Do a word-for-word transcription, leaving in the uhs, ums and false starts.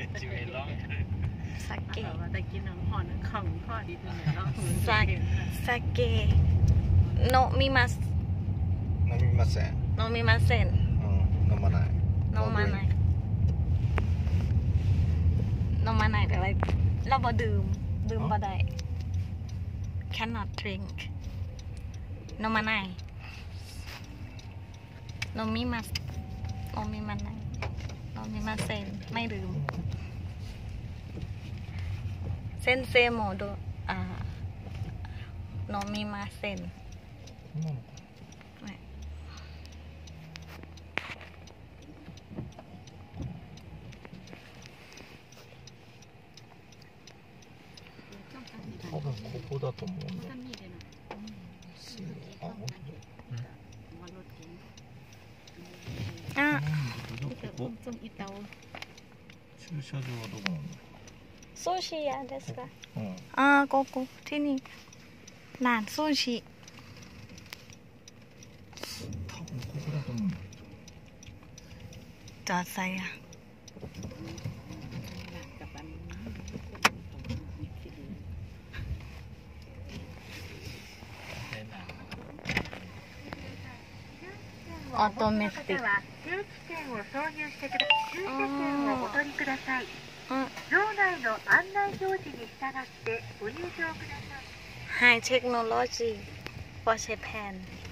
จิ๋วร้องสาเกะแต่กินน้ำหอนของข้อดีตรงไหนเราสาสาเกะโนมิมัสโนมิมัสเซนโนมิมัสเซนโนมาไนโนมาไนโนมาไนแปลว่าเราบ่ดื่มดื่มบ่ได้ cannot drink โนมาไนโนมิมัสโนมิมาไนโนมิมัสเซนไม่ดื่มเซนเซโมโดอ่าโนมิมาเซน多分ここだと思うんだ。あ、本当だ。 あ、 ここ。駐車場はどこなんだ。 ซูชิ屋ですか。 うん。 あ、ここที่นี่ร้านซูชิ多分ここだと思うんだ。 จอดใส่อะオートメティック。 定期券を挿入してください。駐車券をお取りください。場内の案内表示に従ってご入場ください。 High technology for Japan